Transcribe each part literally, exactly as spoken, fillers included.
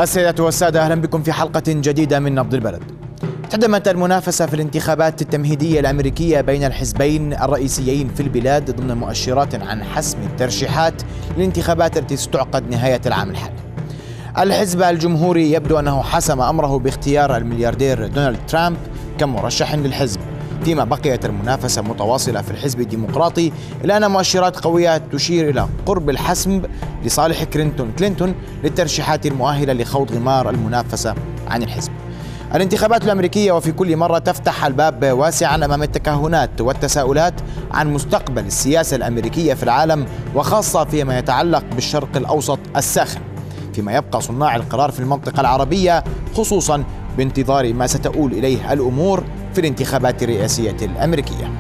السيدات والسادة، أهلا بكم في حلقة جديدة من نبض البلد. احتدمت المنافسة في الانتخابات التمهيدية الأمريكية بين الحزبين الرئيسيين في البلاد ضمن مؤشرات عن حسم الترشيحات للانتخابات التي ستعقد نهاية العام الحالي. الحزب الجمهوري يبدو أنه حسم أمره باختيار الملياردير دونالد ترامب كمرشح للحزب، فيما بقيت المنافسة متواصلة في الحزب الديمقراطي، إلا أن مؤشرات قوية تشير إلى قرب الحسم لصالح كلينتون كلينتون للترشيحات المؤهلة لخوض غمار المنافسة عن الحزب. الانتخابات الأمريكية وفي كل مرة تفتح الباب واسعا أمام التكهنات والتساؤلات عن مستقبل السياسة الأمريكية في العالم، وخاصة فيما يتعلق بالشرق الأوسط الساخن، فيما يبقى صناع القرار في المنطقة العربية خصوصا بانتظار ما ستؤول إليه الأمور في الانتخابات الرئاسية الأمريكية.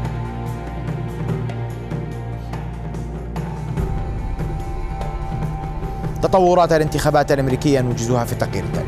تطورات الانتخابات الأمريكية نوجزها في التقرير التالي.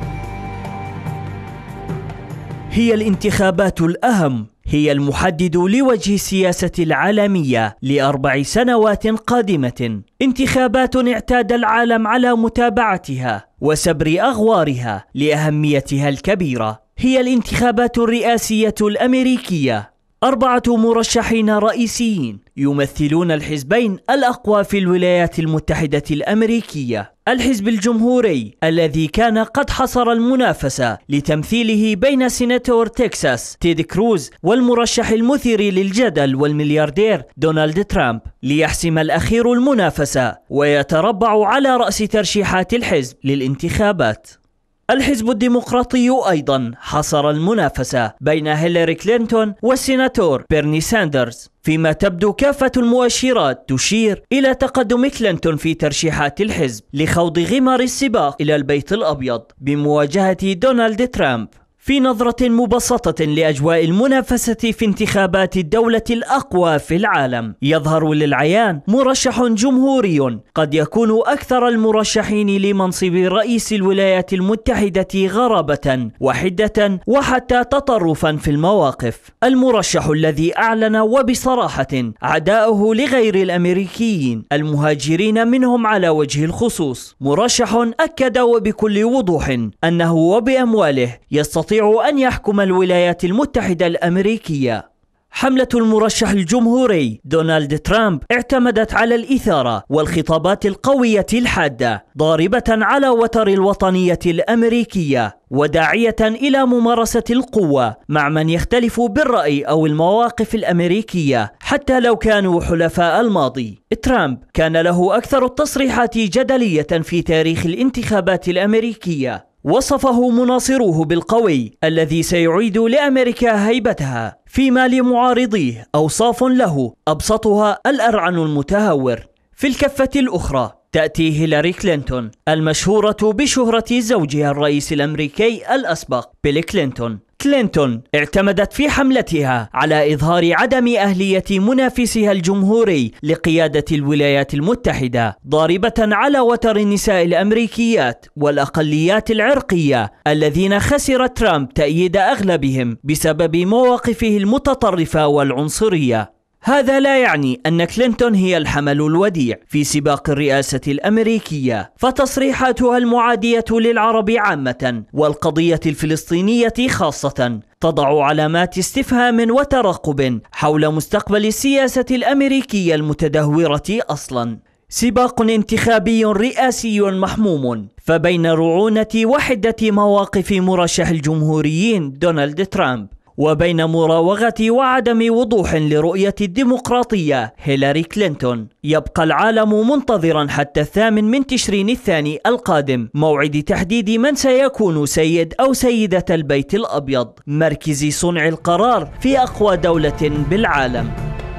هي الانتخابات الأهم، هي المحدد لوجه السياسة العالمية لأربع سنوات قادمة، انتخابات اعتاد العالم على متابعتها وسبر أغوارها لأهميتها الكبيرة. هي الانتخابات الرئاسية الأمريكية، أربعة مرشحين رئيسيين يمثلون الحزبين الأقوى في الولايات المتحدة الأمريكية. الحزب الجمهوري الذي كان قد حصر المنافسة لتمثيله بين سيناتور تكساس تيد كروز والمرشح المثير للجدل والملياردير دونالد ترامب، ليحسم الأخير المنافسة ويتربع على رأس ترشيحات الحزب للانتخابات. الحزب الديمقراطي أيضا حصر المنافسة بين هيلاري كلينتون والسيناتور بيرني ساندرز، فيما تبدو كافة المؤشرات تشير إلى تقدم كلينتون في ترشيحات الحزب لخوض غمار السباق إلى البيت الأبيض بمواجهة دونالد ترامب. في نظرة مبسطة لأجواء المنافسة في انتخابات الدولة الأقوى في العالم، يظهر للعيان مرشح جمهوري قد يكون أكثر المرشحين لمنصب رئيس الولايات المتحدة غرابة وحدة وحتى تطرفا في المواقف. المرشح الذي أعلن وبصراحة عداءه لغير الأمريكيين المهاجرين منهم على وجه الخصوص، مرشح أكد وبكل وضوح أنه وبأمواله يستطيع أن يحكم الولايات المتحدة الأمريكية. حملة المرشح الجمهوري دونالد ترامب اعتمدت على الإثارة والخطابات القوية الحادة، ضاربة على وتر الوطنية الأمريكية وداعية إلى ممارسة القوة مع من يختلف بالرأي أو المواقف الأمريكية حتى لو كانوا حلفاء الماضي. ترامب كان له أكثر التصريحات جدلية في تاريخ الانتخابات الأمريكية، وصفه مناصروه بالقوي الذي سيعيد لأمريكا هيبتها، فيما لمعارضيه أوصاف له أبسطها الأرعن المتهور. في الكفة الأخرى تأتي هيلاري كلينتون المشهورة بشهرة زوجها الرئيس الأمريكي الأسبق بيل كلينتون. كلينتون اعتمدت في حملتها على إظهار عدم أهلية منافسها الجمهوري لقيادة الولايات المتحدة، ضاربة على وتر النساء الأمريكيات والأقليات العرقية الذين خسر ترامب تأييد أغلبهم بسبب مواقفه المتطرفة والعنصرية. هذا لا يعني أن كلينتون هي الحمل الوديع في سباق الرئاسة الأمريكية، فتصريحاتها المعادية للعرب عامة والقضية الفلسطينية خاصة تضع علامات استفهام وترقب حول مستقبل السياسة الأمريكية المتدهورة أصلا. سباق انتخابي رئاسي محموم فبين رعونة وحدة مواقف مرشح الجمهوريين دونالد ترامب وبين مراوغة وعدم وضوح لرؤية الديمقراطية هيلاري كلينتون. يبقى العالم منتظرا حتى الثامن من تشرين الثاني القادم، موعد تحديد من سيكون سيد أو سيدة البيت الأبيض، مركز صنع القرار في أقوى دولة بالعالم.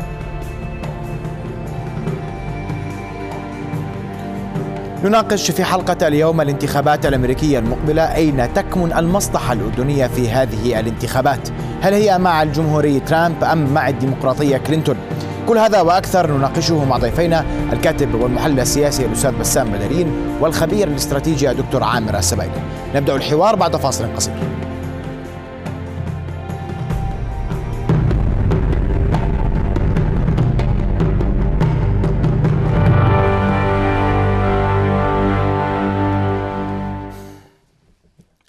نناقش في حلقة اليوم الانتخابات الأمريكية المقبلة، أين تكمن المصلحة الأردنية في هذه الانتخابات؟ هل هي مع الجمهوري ترامب أم مع الديمقراطية كلينتون؟ كل هذا وأكثر نناقشه مع ضيفينا الكاتب والمحلل السياسي الأستاذ بسام بدرين والخبير الاستراتيجي الدكتور عامر السبايلي. نبدأ الحوار بعد فاصل قصير.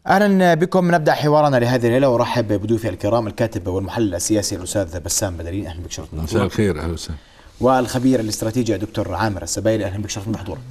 أهلا بكم. نبدأ حوارنا لهذه الليلة وأرحب بضيوفي الكرام الكاتب والمحلل السياسي الأستاذ بسام بدرين. أهلا بك، شرفنا. مساء الخير. أهلا وسهلا. والخبير الاستراتيجي الدكتور عامر السبايلي. أهلا بك، شرفنا بحضورك.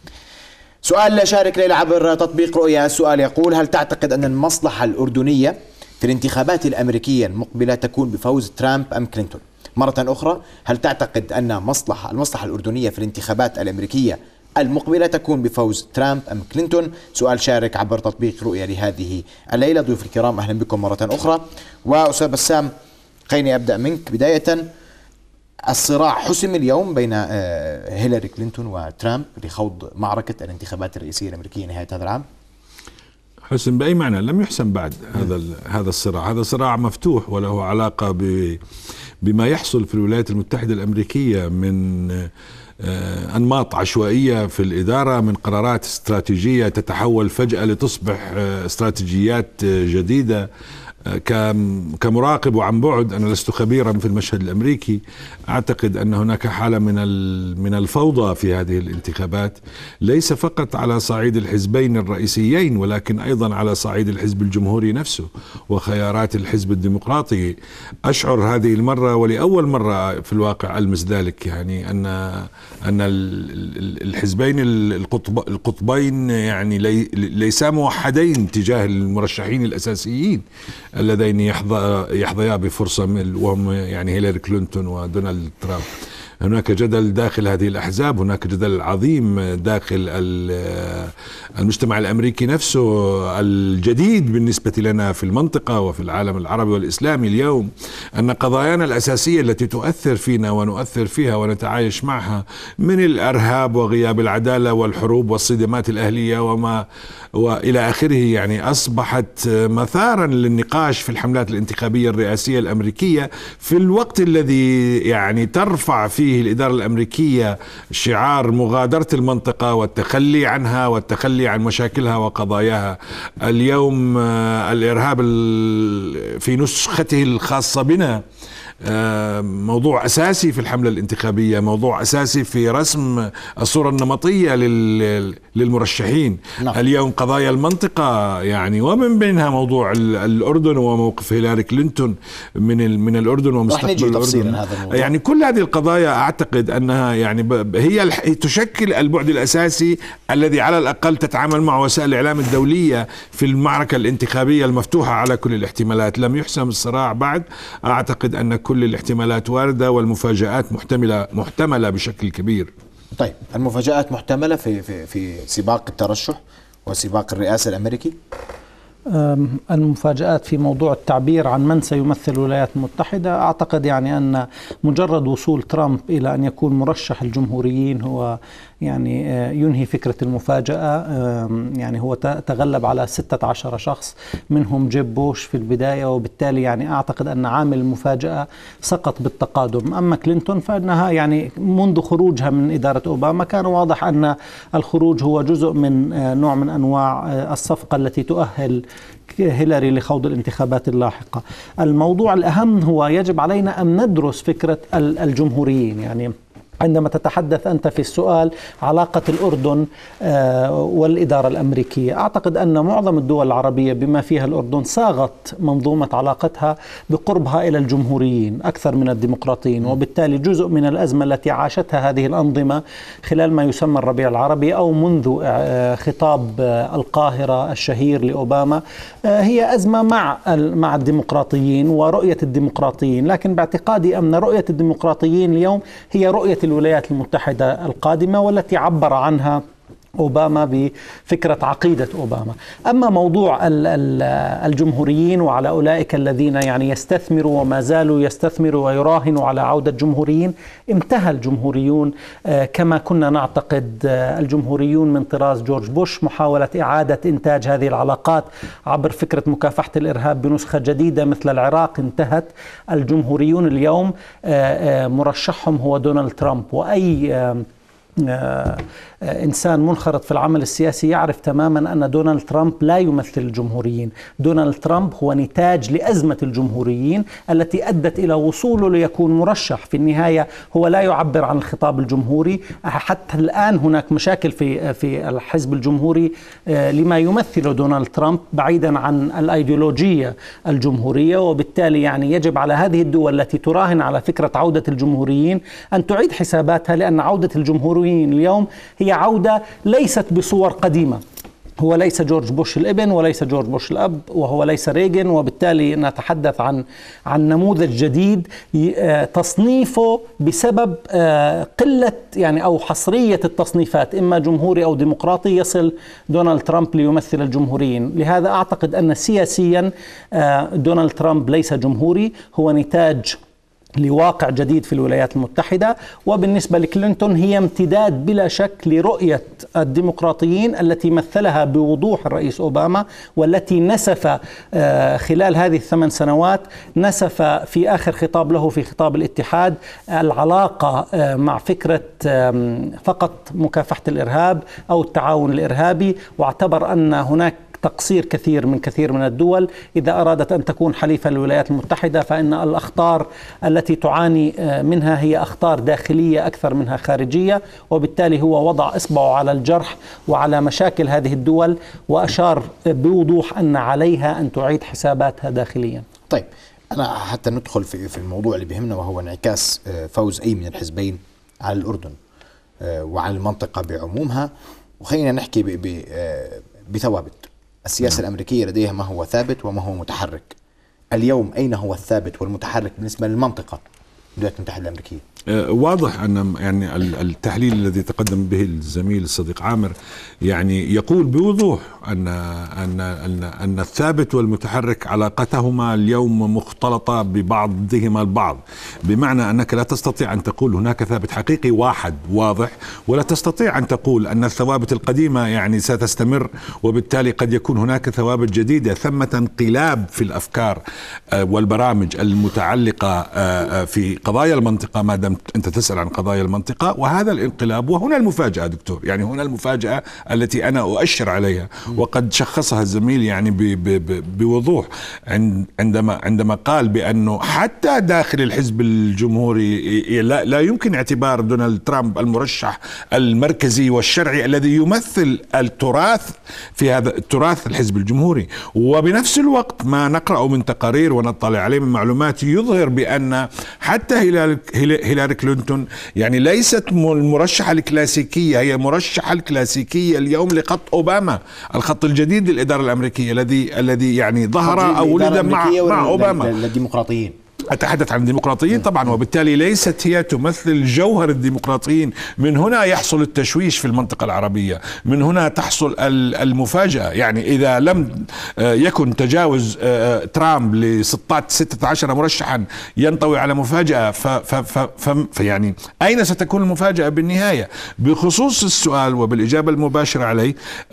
سؤال شارك ليلى عبر تطبيق رؤيا. السؤال يقول: هل تعتقد أن المصلحة الأردنية في الانتخابات الأمريكية المقبلة تكون بفوز ترامب أم كلينتون؟ مرة أخرى، هل تعتقد أن مصلحة المصلحة الأردنية في الانتخابات الأمريكية المقبلة تكون بفوز ترامب أم كلينتون؟ سؤال شارك عبر تطبيق رؤيا لهذه الليلة. ضيوف الكرام أهلا بكم مرة أخرى. وأستاذ بسام، خليني أبدأ منك بداية. الصراع حسم اليوم بين هيلاري كلينتون وترامب لخوض معركة الانتخابات الرئيسية الأمريكية نهاية هذا العام. حسم بأي معنى؟ لم يحسم بعد. هذا هذا الصراع هذا صراع مفتوح وله علاقة بما يحصل في الولايات المتحدة الأمريكية من أنماط عشوائية في الإدارة، من قرارات استراتيجية تتحول فجأة لتصبح استراتيجيات جديدة. كمراقب وعن بعد، أنا لست خبيرا في المشهد الأمريكي، أعتقد أن هناك حالة من من الفوضى في هذه الانتخابات، ليس فقط على صعيد الحزبين الرئيسيين ولكن أيضا على صعيد الحزب الجمهوري نفسه وخيارات الحزب الديمقراطي. أشعر هذه المرة ولأول مرة في الواقع ألمس ذلك، يعني أن أن الحزبين القطب القطبين يعني ليسا موحدين تجاه المرشحين الأساسيين اللذين يحظى يحظيا بفرصة، وهم يعني هيلاري كلينتون ودونالد ترامب. هناك جدل داخل هذه الأحزاب، هناك جدل عظيم داخل المجتمع الأمريكي نفسه الجديد بالنسبة لنا في المنطقة وفي العالم العربي والإسلامي اليوم، أن قضايانا الأساسية التي تؤثر فينا ونؤثر فيها ونتعايش معها، من الإرهاب وغياب العدالة والحروب والصدمات الأهلية وما وإلى آخره، يعني أصبحت مثارا للنقاش في الحملات الانتخابية الرئاسية الأمريكية في الوقت الذي يعني ترفع فيه الإدارة الأمريكية شعار مغادرة المنطقة والتخلي عنها والتخلي عن مشاكلها وقضاياها. اليوم الإرهاب في نسخته الخاصة بنا موضوع أساسي في الحملة الانتخابية، موضوع أساسي في رسم الصورة النمطية للمرشحين. نعم. اليوم قضايا المنطقة يعني، ومن بينها موضوع الأردن وموقف هيلاري كلينتون من من الأردن ومستقبل الأردن. هذا يعني كل هذه القضايا أعتقد أنها يعني هي تشكل البعد الأساسي الذي على الأقل تتعامل مع وسائل الإعلام الدولية في المعركة الانتخابية المفتوحة على كل الاحتمالات. لم يحسم الصراع بعد، أعتقد أن كل الاحتمالات واردة والمفاجآت محتملة محتملة بشكل كبير. طيب، المفاجآت محتملة في في في سباق الترشح وسباق الرئاسة الأمريكي؟ المفاجآت في موضوع التعبير عن من سيمثل الولايات المتحدة، أعتقد يعني أن مجرد وصول ترامب إلى أن يكون مرشح الجمهوريين هو يعني ينهي فكرة المفاجأة. يعني هو تغلب على ستة عشر شخص، منهم جيب بوش في البداية، وبالتالي يعني أعتقد أن عامل المفاجأة سقط بالتقادم. أما كلينتون فإنها يعني منذ خروجها من إدارة أوباما كان واضح أن الخروج هو جزء من نوع من أنواع الصفقة التي تؤهل هيلاري لخوض الانتخابات اللاحقة. الموضوع الأهم هو يجب علينا أن ندرس فكرة الجمهوريين. يعني عندما تتحدث أنت في السؤال علاقة الأردن والإدارة الأمريكية، أعتقد أن معظم الدول العربية بما فيها الأردن صاغت منظومة علاقتها بقربها إلى الجمهوريين أكثر من الديمقراطيين، وبالتالي جزء من الأزمة التي عاشتها هذه الأنظمة خلال ما يسمى الربيع العربي أو منذ خطاب القاهرة الشهير لأوباما هي أزمة مع مع الديمقراطيين ورؤية الديمقراطيين. لكن باعتقادي أن رؤية الديمقراطيين اليوم هي رؤية الولايات المتحدة القادمة والتي عبر عنها أوباما بفكرة عقيدة أوباما. أما موضوع الجمهوريين وعلى أولئك الذين يعني يستثمروا وما زالوا يستثمروا ويراهنوا على عودة الجمهوريين، انتهى الجمهوريون كما كنا نعتقد. الجمهوريون من طراز جورج بوش، محاولة إعادة إنتاج هذه العلاقات عبر فكرة مكافحة الإرهاب بنسخة جديدة مثل العراق انتهت. الجمهوريون اليوم مرشحهم هو دونالد ترامب، وأي إنسان منخرط في العمل السياسي يعرف تماما أن دونالد ترامب لا يمثل الجمهوريين. دونالد ترامب هو نتاج لأزمة الجمهوريين التي أدت إلى وصوله ليكون مرشح. في النهاية هو لا يعبر عن الخطاب الجمهوري. حتى الآن هناك مشاكل في في الحزب الجمهوري لما يمثله دونالد ترامب بعيدا عن الأيديولوجية الجمهورية، وبالتالي يعني يجب على هذه الدول التي تراهن على فكرة عودة الجمهوريين أن تعيد حساباتها، لأن عودة الجمهوريين اليوم هي عودة ليست بصور قديمة. هو ليس جورج بوش الابن وليس جورج بوش الأب وهو ليس ريغن، وبالتالي نتحدث عن عن نموذج جديد تصنيفه بسبب قلة يعني أو حصرية التصنيفات، إما جمهوري أو ديمقراطي، يصل دونالد ترامب ليمثل الجمهوريين. لهذا أعتقد أن سياسيا دونالد ترامب ليس جمهوري، هو نتاج لواقع جديد في الولايات المتحدة. وبالنسبة لكلينتون هي امتداد بلا شك لرؤية الديمقراطيين التي مثلها بوضوح الرئيس أوباما، والتي نسف خلال هذه الثمان سنوات نسف في آخر خطاب له في خطاب الاتحاد العلاقة مع فكرة فقط مكافحة الإرهاب أو التعاون الإرهابي، واعتبر أن هناك تقصير كثير من كثير من الدول إذا أرادت أن تكون حليفة للولايات المتحدة، فإن الأخطار التي تعاني منها هي أخطار داخلية أكثر منها خارجية، وبالتالي هو وضع إصبعه على الجرح وعلى مشاكل هذه الدول، وأشار بوضوح أن عليها أن تعيد حساباتها داخليا. طيب، أنا حتى ندخل في في الموضوع اللي بيهمنا، وهو انعكاس فوز أي من الحزبين على الأردن وعلى المنطقة بعمومها، وخلينا نحكي بثوابت. السياسة الأمريكية لديها ما هو ثابت وما هو متحرك. اليوم أين هو الثابت والمتحرك بالنسبة للمنطقة الولايات المتحدة الأمريكية؟ واضح أن يعني التحليل الذي تقدم به الزميل الصديق عامر يعني يقول بوضوح أن أن أن أن الثابت والمتحرك علاقتهما اليوم مختلطة ببعضهما البعض، بمعنى أنك لا تستطيع أن تقول هناك ثابت حقيقي واحد واضح، ولا تستطيع أن تقول أن الثوابت القديمة يعني ستستمر، وبالتالي قد يكون هناك ثوابت جديدة. ثمة انقلاب في الأفكار والبرامج المتعلقة في قضايا المنطقة، ما دام أنت تسأل عن قضايا المنطقة، وهذا الانقلاب. وهنا المفاجأة دكتور، يعني هنا المفاجأة التي أنا أؤشر عليها وقد شخصها الزميل يعني بوضوح عندما عندما قال بأنه حتى داخل الحزب الجمهوري لا, لا يمكن اعتبار دونالد ترامب المرشح المركزي والشرعي الذي يمثل التراث في هذا التراث الحزب الجمهوري. وبنفس الوقت ما نقرأ من تقارير ونطلع عليه من معلومات يظهر بأن حتى هيلاري كلينتون يعني ليست المرشحة الكلاسيكية، هي مرشحة الكلاسيكية اليوم لخط أوباما، الخط الجديد للإدارة الأمريكية الذي الذي يعني ظهر أو ولد مع مع أوباما. الديمقراطيين، أتحدث عن الديمقراطيين طبعا، وبالتالي ليست هي تمثل جوهر الديمقراطيين. من هنا يحصل التشويش في المنطقة العربية، من هنا تحصل المفاجأة. يعني إذا لم يكن تجاوز ترامب ل ستة عشر مرشحا ينطوي على مفاجأة، فيعني أين ستكون المفاجأة بالنهاية؟ بخصوص السؤال وبالإجابة المباشرة عليه،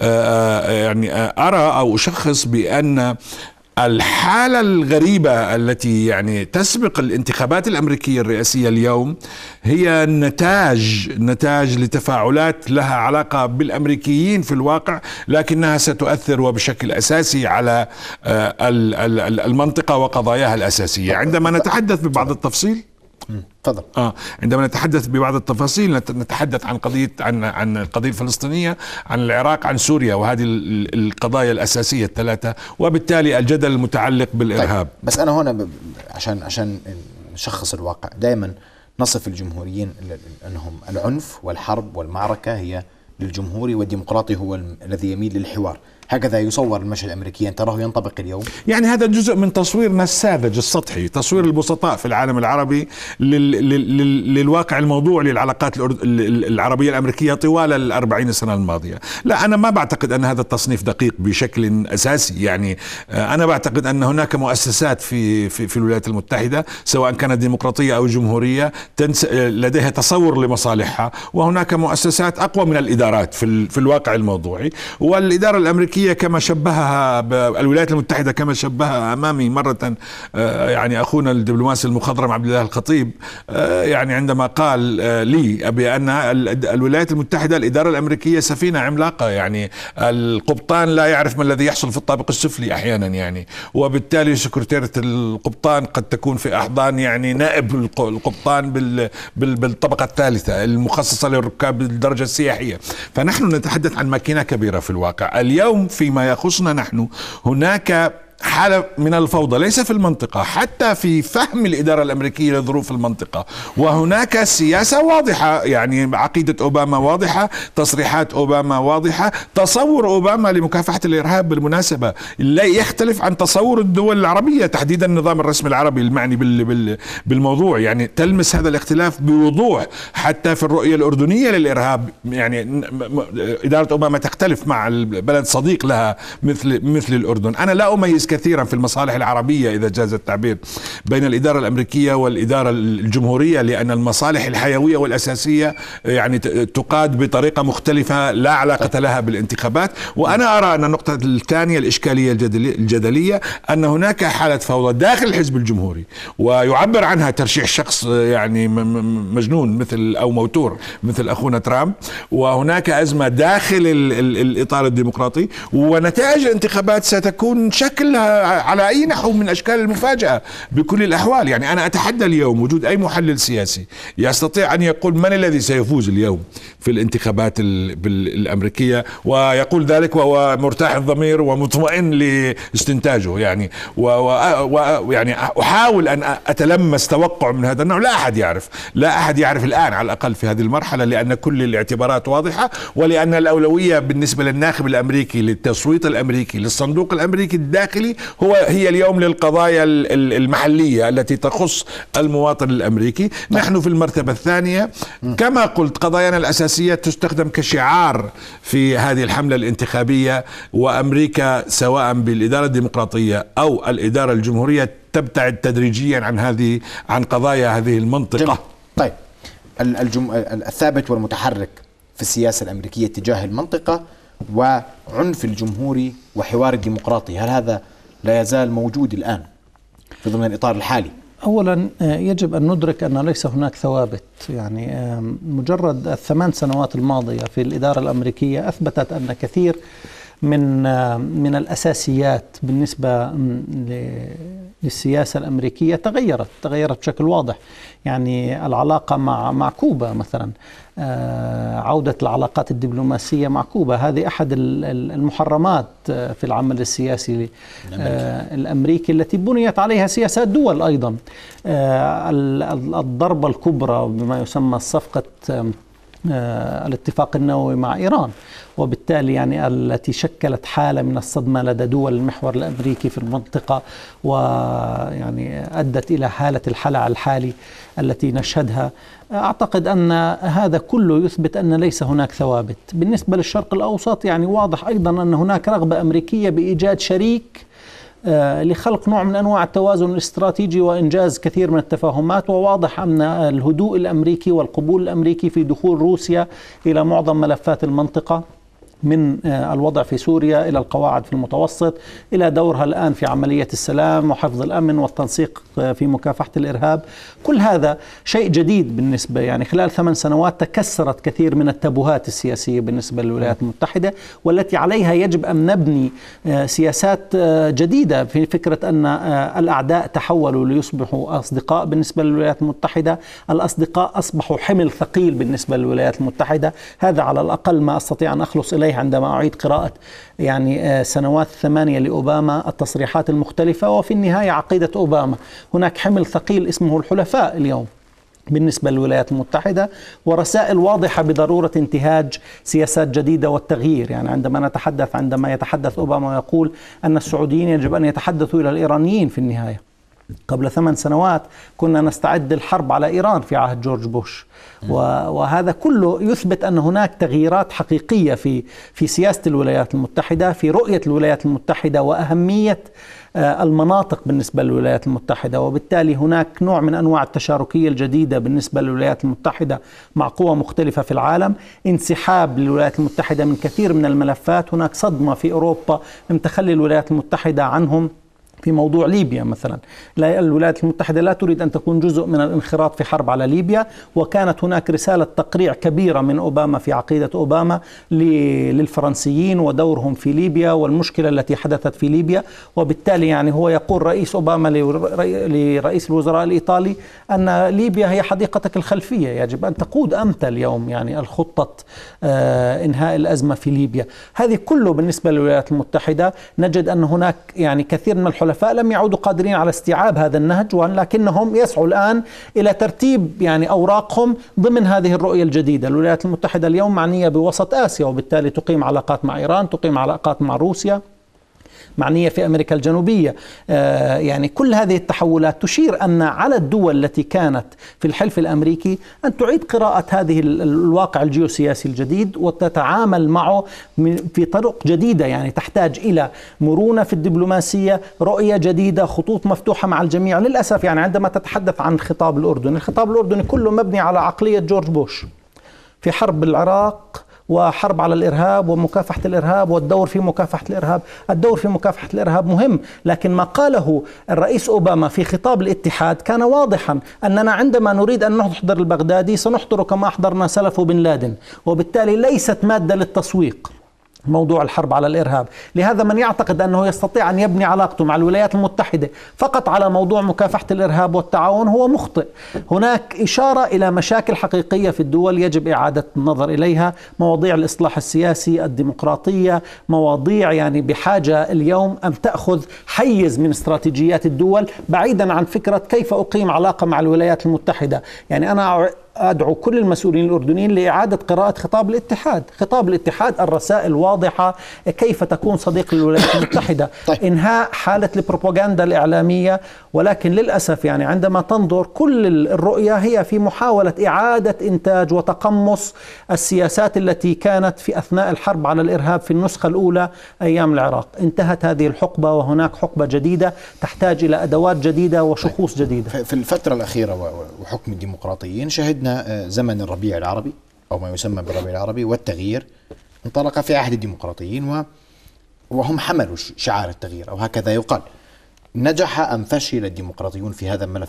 يعني أرى أو أشخص بأن الحالة الغريبة التي يعني تسبق الانتخابات الأمريكية الرئاسية اليوم هي نتاج نتاج لتفاعلات لها علاقة بالأمريكيين في الواقع، لكنها ستؤثر وبشكل أساسي على المنطقة وقضاياها الأساسية. عندما نتحدث ببعض التفصيل تفضل. اه عندما نتحدث ببعض التفاصيل نتحدث عن قضيه عن عن القضيه الفلسطينيه، عن العراق، عن سوريا، وهذه القضايا الاساسيه الثلاثه، وبالتالي الجدل المتعلق بالارهاب. طيب. بس انا هنا ب... عشان عشان نشخص الواقع، دائما نصف الجمهوريين انهم العنف والحرب والمعركه هي للجمهوري، والديمقراطي هو الذي يميل للحوار. هكذا يصور المشهد الأمريكي، تراه ينطبق اليوم؟ يعني هذا جزء من تصويرنا الساذج السطحي، تصوير البسطاء في العالم العربي لل... لل... للواقع الموضوع للعلاقات الأرد... العربية الأمريكية طوال الأربعين سنة الماضية. لا، أنا ما بعتقد أن هذا التصنيف دقيق بشكل أساسي. يعني أنا بعتقد أن هناك مؤسسات في في, في الولايات المتحدة سواء كانت ديمقراطية أو جمهورية تنس... لديها تصور لمصالحها، وهناك مؤسسات أقوى من الإدارات في, ال... في الواقع الموضوعي. والإدارة الأمريكية الأمريكية كما شبهها الولايات المتحدة، كما شبهها أمامي مرة يعني أخونا الدبلوماسي المخضرم عبد الله الخطيب، يعني عندما قال لي بأن الولايات المتحدة الإدارة الأمريكية سفينة عملاقة، يعني القبطان لا يعرف ما الذي يحصل في الطابق السفلي أحيانا، يعني وبالتالي سكرتيرة القبطان قد تكون في أحضان يعني نائب القبطان بالطبقة الثالثة المخصصة للركاب الدرجة السياحية. فنحن نتحدث عن ماكينة كبيرة في الواقع. اليوم فيما يخصنا نحن هناك حالة من الفوضى ليس في المنطقة، حتى في فهم الإدارة الأمريكية لظروف المنطقة، وهناك سياسة واضحة، يعني عقيدة أوباما واضحة، تصريحات أوباما واضحة، تصور أوباما لمكافحة الإرهاب بالمناسبة لا يختلف عن تصور الدول العربية، تحديدا النظام الرسمي العربي المعني بالموضوع، يعني تلمس هذا الاختلاف بوضوح. حتى في الرؤية الأردنية للإرهاب يعني إدارة أوباما تختلف مع البلد صديق لها مثل مثل الأردن. أنا لا أميز كثيرا في المصالح العربية إذا جاز التعبير بين الإدارة الأمريكية والإدارة الجمهورية، لأن المصالح الحيوية والأساسية يعني تقاد بطريقة مختلفة لا علاقة لها بالانتخابات. وأنا أرى أن النقطة الثانية الإشكالية الجدلية أن هناك حالة فوضى داخل الحزب الجمهوري، ويعبر عنها ترشيح شخص يعني مجنون مثل أو موتور مثل أخونا ترامب، وهناك أزمة داخل الإطار الديمقراطي، ونتائج الانتخابات ستكون شكل على أي نحو من أشكال المفاجأة بكل الأحوال. يعني أنا أتحدى اليوم وجود أي محلل سياسي يستطيع أن يقول من الذي سيفوز اليوم في الانتخابات الأمريكية، ويقول ذلك وهو مرتاح الضمير ومطمئن لاستنتاجه، يعني ويعني أحاول أن أتلمس توقع من هذا النوع. لا أحد يعرف، لا أحد يعرف الآن على الأقل في هذه المرحلة، لأن كل الاعتبارات واضحة، ولأن الأولوية بالنسبة للناخب الأمريكي، للتصويت الأمريكي، للصندوق الأمريكي الداخلي هو هي اليوم للقضايا المحلية التي تخص المواطن الأمريكي. نحن في المرتبة الثانية كما قلت، قضايانا الأساسية تستخدم كشعار في هذه الحملة الانتخابية، وأمريكا سواء بالإدارة الديمقراطية أو الإدارة الجمهورية تبتعد تدريجيا عن هذه عن قضايا هذه المنطقة. جميل. طيب الجم... الثابت والمتحرك في السياسة الأمريكية تجاه المنطقة وعنف الجمهوري وحوار الديمقراطي، هل هذا لا يزال موجود الآن في ضمن الإطار الحالي؟ أولا يجب أن ندرك أن ليس هناك ثوابت، يعني مجرد الثمان سنوات الماضية في الإدارة الأمريكية أثبتت أن كثير من من الأساسيات بالنسبة للسياسة الأمريكية تغيرت تغيرت بشكل واضح. يعني العلاقة مع مع كوبا مثلا، عودة العلاقات الدبلوماسية مع كوبا، هذه أحد المحرمات في العمل السياسي الأمريكي التي بنيت عليها سياسات دول أيضا. الضربة الكبرى بما يسمى صفقة الاتفاق النووي مع إيران، وبالتالي يعني التي شكلت حالة من الصدمة لدى دول المحور الأمريكي في المنطقة، ويعني أدت إلى حالة الحلع الحالي التي نشهدها. أعتقد أن هذا كله يثبت أن ليس هناك ثوابت. بالنسبة للشرق الأوسط يعني واضح أيضا أن هناك رغبة أمريكية بإيجاد شريك لخلق نوع من أنواع التوازن الاستراتيجي وإنجاز كثير من التفاهمات. وواضح أن الهدوء الأمريكي والقبول الأمريكي في دخول روسيا إلى معظم ملفات المنطقة، من الوضع في سوريا إلى القواعد في المتوسط إلى دورها الآن في عملية السلام وحفظ الأمن والتنسيق في مكافحة الإرهاب، كل هذا شيء جديد بالنسبة، يعني خلال ثمان سنوات تكسرت كثير من التابوهات السياسية بالنسبة للولايات المتحدة، والتي عليها يجب أن نبني سياسات جديدة في فكرة أن الأعداء تحولوا ليصبحوا أصدقاء بالنسبة للولايات المتحدة، الأصدقاء أصبحوا حمل ثقيل بالنسبة للولايات المتحدة. هذا على الأقل ما أستطيع أن أخلص إليه عندما أعيد قراءة يعني سنوات ثمانية لأوباما، التصريحات المختلفة، وفي النهاية عقيدة أوباما. هناك حمل ثقيل اسمه الحلفاء اليوم بالنسبة للولايات المتحدة، ورسائل واضحة بضرورة انتهاج سياسات جديدة والتغيير. يعني عندما نتحدث عندما يتحدث أوباما ويقول أن السعوديين يجب أن يتحدثوا إلى الإيرانيين في النهاية، قبل ثمان سنوات كنا نستعد للحرب على إيران في عهد جورج بوش، وهذا كله يثبت أن هناك تغييرات حقيقية في في سياسة الولايات المتحدة، في رؤية الولايات المتحدة وأهمية المناطق بالنسبة للولايات المتحدة، وبالتالي هناك نوع من أنواع التشاركية الجديدة بالنسبة للولايات المتحدة مع قوى مختلفة في العالم، انسحاب للولايات المتحدة من كثير من الملفات، هناك صدمة في أوروبا من تخلي الولايات المتحدة عنهم في موضوع ليبيا مثلا. لا، الولايات المتحدة لا تريد أن تكون جزء من الانخراط في حرب على ليبيا، وكانت هناك رسالة تقريع كبيرة من أوباما في عقيدة أوباما للفرنسيين ودورهم في ليبيا والمشكلة التي حدثت في ليبيا. وبالتالي يعني هو يقول رئيس أوباما لرئيس الوزراء الإيطالي أن ليبيا هي حديقتك الخلفية، يجب أن تقود أنت اليوم يعني الخطة آه إنهاء الأزمة في ليبيا. هذه كله بالنسبة للولايات المتحدة نجد أن هناك يعني كثير من الحلفاء لم يعودوا قادرين على استيعاب هذا النهج، ولكنهم يسعوا الآن إلى ترتيب يعني أوراقهم ضمن هذه الرؤية الجديدة. الولايات المتحدة اليوم معنية بوسط آسيا، وبالتالي تقيم علاقات مع إيران، تقيم علاقات مع روسيا، معنية في أمريكا الجنوبية. آه يعني كل هذه التحولات تشير أن على الدول التي كانت في الحلف الأمريكي أن تعيد قراءة هذه الواقع الجيوسياسي الجديد وتتعامل معه في طرق جديدة، يعني تحتاج إلى مرونة في الدبلوماسية، رؤية جديدة، خطوط مفتوحة مع الجميع. للأسف يعني عندما تتحدث عن الخطاب الأردني، الخطاب الأردني كله مبني على عقلية جورج بوش في حرب العراق وحرب على الإرهاب ومكافحة الإرهاب والدور في مكافحة الإرهاب. الدور في مكافحة الإرهاب مهم، لكن ما قاله الرئيس أوباما في خطاب الاتحاد كان واضحا أننا عندما نريد أن نحضر البغدادي سنحضر كما أحضرنا سلف بن لادن، وبالتالي ليست مادة للتسويق موضوع الحرب على الإرهاب. لهذا من يعتقد أنه يستطيع أن يبني علاقته مع الولايات المتحدة فقط على موضوع مكافحة الإرهاب والتعاون هو مخطئ. هناك إشارة إلى مشاكل حقيقية في الدول يجب إعادة النظر إليها، مواضيع الإصلاح السياسي، الديمقراطية، مواضيع يعني بحاجة اليوم أن تأخذ حيز من استراتيجيات الدول بعيدا عن فكرة كيف أقيم علاقة مع الولايات المتحدة. يعني أنا أدعو كل المسؤولين الأردنيين لإعادة قراءة خطاب الاتحاد. خطاب الاتحاد الرسائل واضحة، كيف تكون صديق للولايات المتحدة. طيب. إنهاء حالة البروباغندا الإعلامية، ولكن للأسف يعني عندما تنظر كل الرؤية هي في محاولة إعادة إنتاج وتقمص السياسات التي كانت في أثناء الحرب على الإرهاب في النسخة الأولى أيام العراق. انتهت هذه الحقبة وهناك حقبة جديدة تحتاج إلى أدوات جديدة وشخوص طيب. جديدة. في الفترة الأخيرة وحكم الديمقراطيين شهدنا زمن الربيع العربي أو ما يسمى بالربيع العربي، والتغيير انطلق في عهد الديمقراطيين وهم حملوا شعار التغيير أو هكذا يقال. نجح أم فشل الديمقراطيون في هذا الملف؟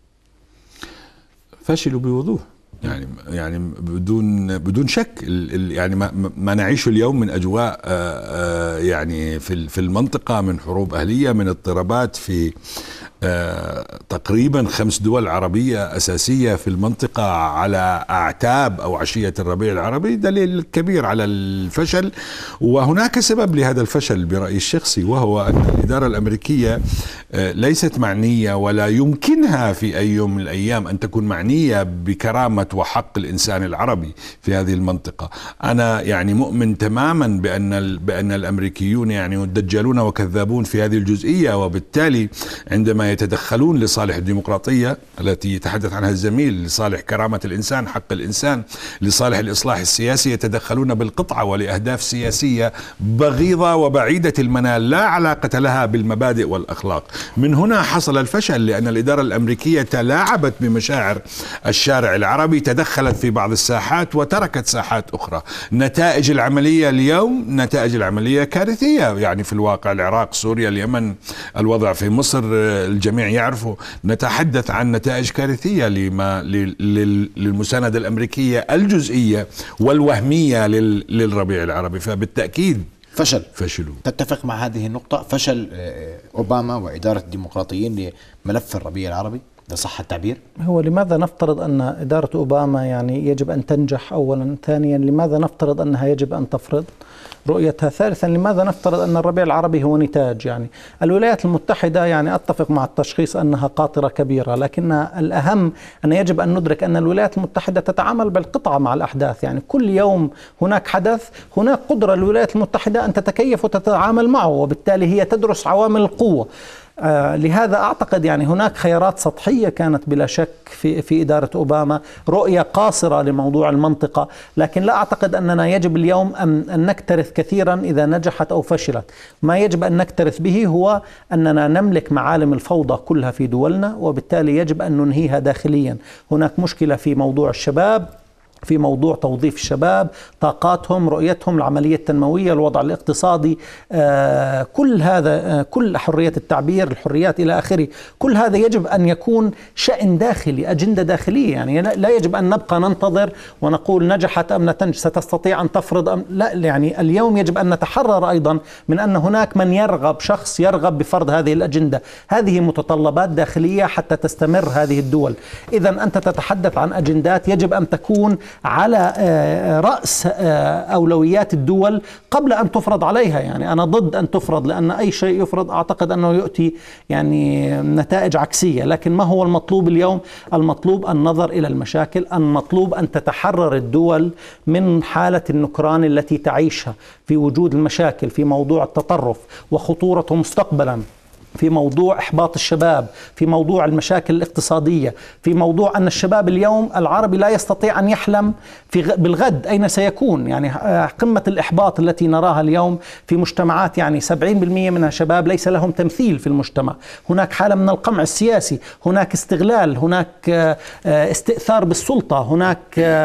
فشلوا بوضوح، يعني يعني بدون بدون شك. يعني ما, ما نعيشه اليوم من أجواء يعني في في المنطقة، من حروب أهلية، من اضطرابات في تقريبا خمس دول عربية أساسية في المنطقة على أعتاب أو عشية الربيع العربي، دليل كبير على الفشل. وهناك سبب لهذا الفشل برأيي الشخصي، وهو أن الإدارة الأمريكية ليست معنية ولا يمكنها في أي يوم من الأيام أن تكون معنية بكرامة وحق الإنسان العربي في هذه المنطقة. أنا يعني مؤمن تماما بأن بأن الأمريكيون يعني دجالون وكذابون في هذه الجزئية، وبالتالي عندما يتدخلون لصالح الديمقراطية التي يتحدث عنها الزميل، لصالح كرامة الإنسان، حق الإنسان، لصالح الإصلاح السياسي، يتدخلون بالقطعة ولأهداف سياسية بغيضة وبعيدة المنال لا علاقة لها بالمبادئ والأخلاق. من هنا حصل الفشل، لأن الإدارة الأمريكية تلاعبت بمشاعر الشارع العربي، تدخلت في بعض الساحات وتركت ساحات أخرى. نتائج العملية اليوم نتائج العملية كارثية، يعني في الواقع العراق، سوريا، اليمن، الوضع في مصر الجميع يعرفوا. نتحدث عن نتائج كارثية لما للمساندة الأمريكية الجزئية والوهمية للربيع العربي، فبالتأكيد فشل فشلوا. تتفق مع هذه النقطة، فشل أوباما وإدارة الديمقراطيين لملف الربيع العربي، إذا صح التعبير؟ هو لماذا نفترض أن إدارة أوباما يعني يجب أن تنجح أولا؟ ثانيا لماذا نفترض أنها يجب أن تفرض رؤيتها؟ ثالثا لماذا نفترض أن الربيع العربي هو نتاج؟ يعني الولايات المتحدة يعني أتفق مع التشخيص أنها قاطرة كبيرة، لكن الأهم أن يجب أن ندرك أن الولايات المتحدة تتعامل بالقطعة مع الأحداث. يعني كل يوم هناك حدث، هناك قدرة للولايات المتحدة أن تتكيف وتتعامل معه، وبالتالي هي تدرس عوامل القوة. آه لهذا أعتقد يعني هناك خيارات سطحية كانت بلا شك في في إدارة أوباما، رؤية قاصرة لموضوع المنطقة، لكن لا أعتقد أننا يجب اليوم أن, أن نكترث كثيرا إذا نجحت أو فشلت. ما يجب أن نكترث به هو أننا نملك معالم الفوضى كلها في دولنا، وبالتالي يجب أن ننهيها داخليا. هناك مشكلة في موضوع الشباب، في موضوع توظيف الشباب، طاقاتهم، رؤيتهم، العملية التنموية، الوضع الاقتصادي، آه كل هذا، آه كل حرية التعبير، الحريات إلى آخره، كل هذا يجب أن يكون شأن داخلي، أجندة داخلية. يعني لا يجب أن نبقى ننتظر ونقول نجحت أم نتنجح، ستستطيع أن تفرض أم لا. يعني اليوم يجب أن نتحرر أيضا من أن هناك من يرغب، شخص يرغب بفرض هذه الأجندة. هذه متطلبات داخلية حتى تستمر هذه الدول. إذا أنت تتحدث عن أجندات يجب أن تكون على رأس أولويات الدول قبل أن تفرض عليها. يعني أنا ضد أن تفرض، لأن أي شيء يفرض أعتقد أنه يؤتي يعني نتائج عكسية. لكن ما هو المطلوب اليوم؟ المطلوب النظر إلى المشاكل، المطلوب أن تتحرر الدول من حالة النكران التي تعيشها في وجود المشاكل، في موضوع التطرف وخطورته مستقبلا، في موضوع إحباط الشباب، في موضوع المشاكل الاقتصادية، في موضوع أن الشباب اليوم العربي لا يستطيع أن يحلم في بالغد أين سيكون. يعني قمة الإحباط التي نراها اليوم في مجتمعات، يعني سبعين بالمئة منها شباب ليس لهم تمثيل في المجتمع. هناك حالة من القمع السياسي، هناك استغلال، هناك استئثار بالسلطة، هناك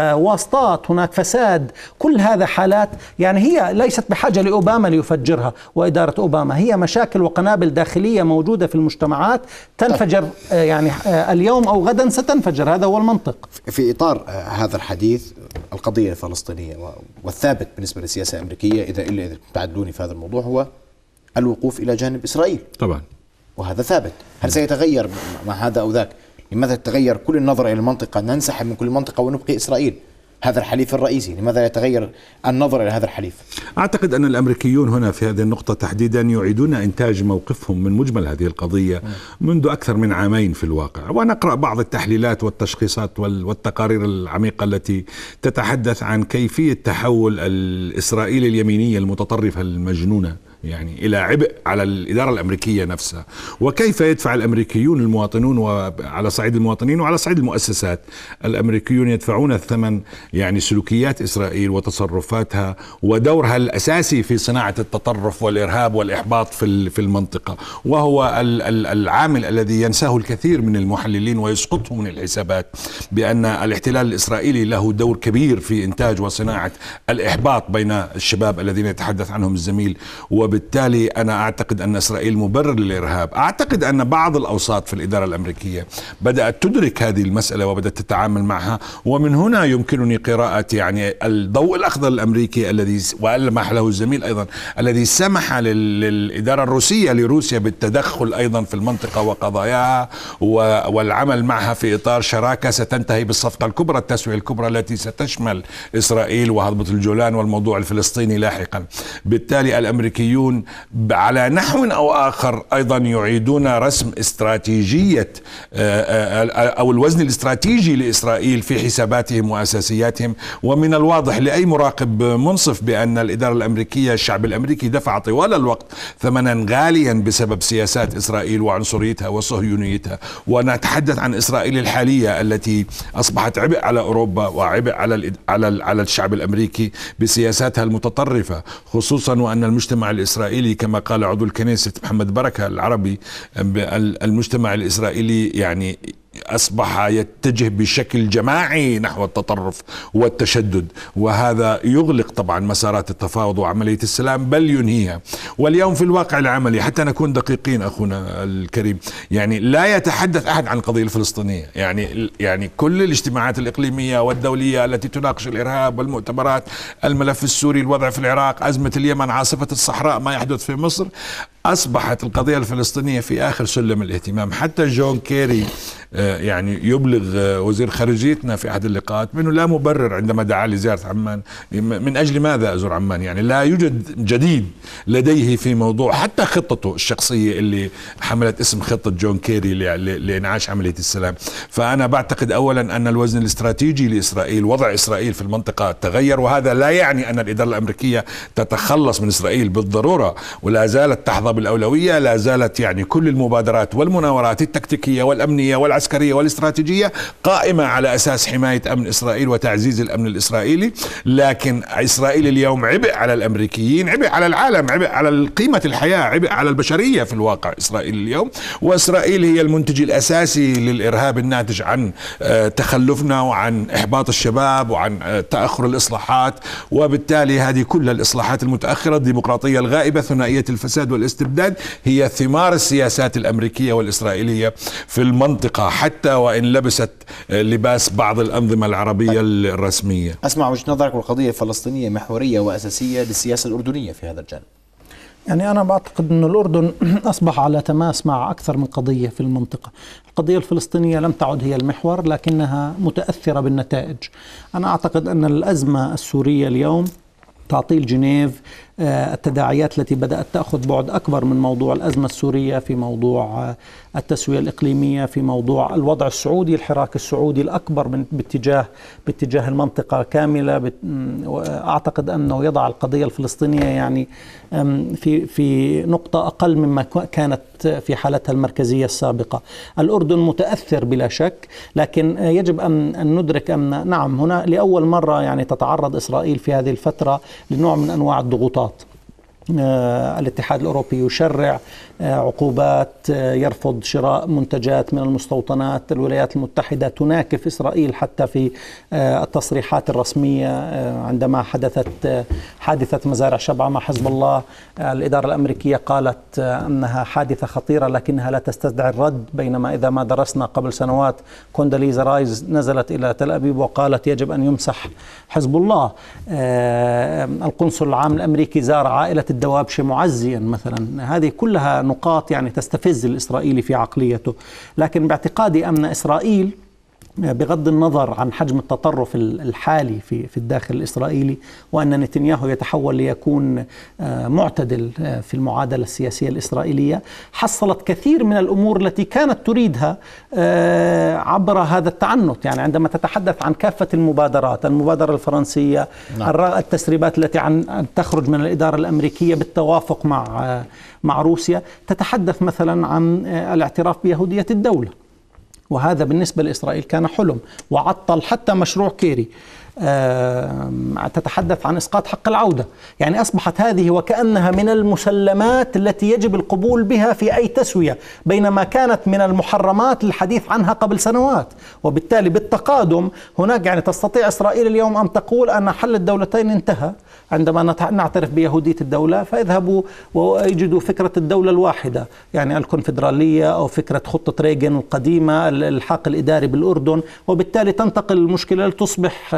واسطات، هناك فساد. كل هذا حالات يعني هي ليست بحاجة لأوباما ليفجرها وإدارة أوباما، هي مشاكل وقنابل داخلية موجودة في المجتمعات تنفجر يعني اليوم أو غدا ستنفجر. هذا هو المنطق. في إطار هذا الحديث، القضية الفلسطينية والثابت بالنسبة للسياسة الأمريكية، إذا إلا إذا تعدلوني في هذا الموضوع، هو الوقوف إلى جانب إسرائيل طبعا، وهذا ثابت. هل سيتغير مع هذا أو ذاك؟ لماذا تتغير كل النظرة إلى المنطقة، ننسحب من كل المنطقة ونبقي إسرائيل هذا الحليف الرئيسي؟ لماذا يتغير النظر إلى هذا الحليف؟ أعتقد أن الأمريكيون هنا في هذه النقطة تحديدا يعيدون إنتاج موقفهم من مجمل هذه القضية منذ أكثر من عامين في الواقع. ونقرأ بعض التحليلات والتشخيصات والتقارير العميقة التي تتحدث عن كيفية تحول الإسرائيل اليمينية المتطرفة المجنونة يعني إلى عبء على الإدارة الأمريكية نفسها، وكيف يدفع الأمريكيون المواطنون وعلى صعيد المواطنين وعلى صعيد المؤسسات الأمريكيون يدفعون الثمن يعني سلوكيات إسرائيل وتصرفاتها ودورها الأساسي في صناعة التطرف والإرهاب والإحباط في في المنطقة، وهو العامل الذي ينساه الكثير من المحللين ويسقطه من الحسابات، بأن الاحتلال الإسرائيلي له دور كبير في إنتاج وصناعة الإحباط بين الشباب الذين يتحدث عنهم الزميل. وبالتالي أنا أعتقد أن إسرائيل مبرر للإرهاب. أعتقد أن بعض الأوساط في الإدارة الأمريكية بدأت تدرك هذه المسألة وبدأت تتعامل معها، ومن هنا يمكنني قراءة يعني الضوء الأخضر الأمريكي الذي وألمح له الزميل أيضا الذي سمح للإدارة الروسية لروسيا بالتدخل أيضا في المنطقة وقضاياها والعمل معها في إطار شراكة ستنتهي بالصفقة الكبرى، التسوية الكبرى التي ستشمل إسرائيل وهضبة الجولان والموضوع الفلسطيني لاحقا. بالتالي الأمريكيون على نحو أو آخر أيضا يعيدون رسم استراتيجية أو الوزن الاستراتيجي لإسرائيل في حساباتهم وأساسياتهم. ومن الواضح لأي مراقب منصف بأن الإدارة الأمريكية، الشعب الأمريكي دفع طوال الوقت ثمنا غاليا بسبب سياسات إسرائيل وعنصريتها وصهيونيتها. ونتحدث عن إسرائيل الحالية التي أصبحت عبء على أوروبا وعبء على على على الشعب الأمريكي بسياساتها المتطرفة، خصوصا وأن المجتمع الإسرائيلي كما قال عضو الكنيسة محمد بركة العربي، المجتمع الإسرائيلي يعني أصبح يتجه بشكل جماعي نحو التطرف والتشدد، وهذا يغلق طبعا مسارات التفاوض وعملية السلام بل ينهيها. واليوم في الواقع العملي حتى نكون دقيقين أخونا الكريم، يعني لا يتحدث أحد عن القضية الفلسطينية. يعني يعني كل الاجتماعات الإقليمية والدولية التي تناقش الإرهاب والمؤتمرات، الملف السوري، الوضع في العراق، أزمة اليمن، عاصفة الصحراء، ما يحدث في مصر، أصبحت القضية الفلسطينية في آخر سلم الاهتمام. حتى جون كيري يعني يبلغ وزير خارجيتنا في أحد اللقاءات منه لا مبرر عندما دعا لزيارة عمان. من أجل ماذا أزور عمان؟ يعني لا يوجد جديد لديه في موضوع حتى خطته الشخصية اللي حملت اسم خطة جون كيري لإنعاش عملية السلام. فأنا بعتقد أولا أن الوزن الاستراتيجي لإسرائيل، وضع إسرائيل في المنطقة تغير، وهذا لا يعني أن الإدارة الأمريكية تتخلص من إسرائيل بالضرورة، ولا زالت تحظى بالأولوية لا زالت يعني كل المبادرات والمناورات التكتيكية والأمنية والعسكرية والاستراتيجية قائمة على أساس حماية أمن إسرائيل وتعزيز الأمن الإسرائيلي. لكن إسرائيل اليوم عبء على الأمريكيين، عبء على العالم، عبء على قيمة الحياة، عبء على البشرية في الواقع. إسرائيل اليوم، وإسرائيل هي المنتج الأساسي للإرهاب الناتج عن تخلفنا وعن إحباط الشباب وعن تأخر الإصلاحات. وبالتالي هذه كل الإصلاحات المتأخرة، الديمقراطية الغائبة، ثنائية الفساد والاستبداد، هي ثمار السياسات الأمريكية والإسرائيلية في المنطقة، حتى وإن لبست لباس بعض الأنظمة العربية الرسمية. أسمع وجهة نظرك. والقضية الفلسطينية محورية وأساسية للسياسة الأردنية في هذا الجانب. يعني أنا بعتقد أن الأردن أصبح على تماس مع أكثر من قضية في المنطقة. القضية الفلسطينية لم تعد هي المحور، لكنها متأثرة بالنتائج. أنا أعتقد أن الأزمة السورية اليوم تعطيل جنيف التداعيات التي بدأت تأخذ بعد أكبر من موضوع الأزمة السورية، في موضوع التسوية الإقليمية، في موضوع الوضع السعودي، الحراك السعودي الأكبر من باتجاه باتجاه المنطقة كاملة. أعتقد أنه يضع القضية الفلسطينية يعني في في نقطة أقل مما كانت في حالتها المركزية السابقة. الأردن متأثر بلا شك، لكن يجب أن أن ندرك أن نعم هنا لأول مرة يعني تتعرض إسرائيل في هذه الفترة لنوع من أنواع الضغوطات. آه الاتحاد الأوروبي يشرع آه عقوبات، آه يرفض شراء منتجات من المستوطنات. الولايات المتحدة تناكف إسرائيل حتى في آه التصريحات الرسمية. آه عندما حدثت آه حادثة مزارع شبعة مع حزب الله، آه الإدارة الأمريكية قالت آه أنها حادثة خطيرة لكنها لا تستدعي الرد، بينما إذا ما درسنا قبل سنوات كونداليزا رايز نزلت إلى تل أبيب وقالت يجب أن يمسح حزب الله. آه القنصل العام الأمريكي زار عائلة الدوابشة معزيا مثلا. هذه كلها نقاط يعني تستفز الإسرائيلي في عقليته. لكن باعتقادي أن إسرائيل بغض النظر عن حجم التطرف الحالي في في الداخل الإسرائيلي، وأن نتنياهو يتحول ليكون معتدل في المعادلة السياسية الإسرائيلية، حصلت كثير من الأمور التي كانت تريدها عبر هذا التعنت. يعني عندما تتحدث عن كافة المبادرات، المبادرة الفرنسية، نعم. التسريبات التي عن تخرج من الإدارة الأمريكية بالتوافق مع مع روسيا، تتحدث مثلا عن الاعتراف بيهودية الدولة، وهذا بالنسبة لإسرائيل كان حلم، وعطل حتى مشروع كيري. تتحدث عن إسقاط حق العودة. يعني أصبحت هذه وكأنها من المسلمات التي يجب القبول بها في أي تسوية، بينما كانت من المحرمات الحديث عنها قبل سنوات. وبالتالي بالتقادم هناك يعني تستطيع إسرائيل اليوم أن تقول أن حل الدولتين انتهى عندما نعترف بيهودية الدولة، فاذهبوا ويجدوا فكرة الدولة الواحدة، يعني الكونفدرالية أو فكرة خطة ريغن القديمة، الإلحاق الإداري بالأردن، وبالتالي تنتقل المشكلة لتصبح